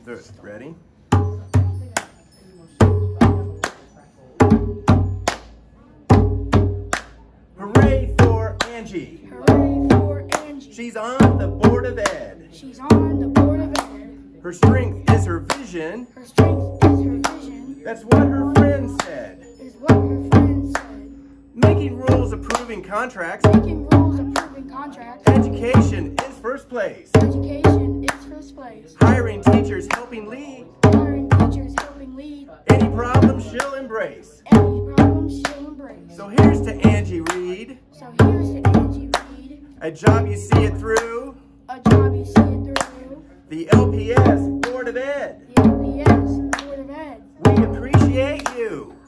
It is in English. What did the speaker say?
Good. Ready? Hooray for Angie. Hooray for Angie. She's on the Board of Ed. She's on the Board of Ed. Her strength is her vision. Her strength is her vision. That's what her friends said. Is what her friends said. Making rules, approving contracts. Making rules, approving contracts. Education is first place. Education is first place. Hiring teachers, helping lead. Hiring teachers, helping lead. Any problem she'll embrace. Any problems she'll embrace. So here's to Angie Reed. So here's to Angie Reed. A job you see it through. A job you see it through. The LPS Board of Ed. The LPS Board of Ed. We appreciate you.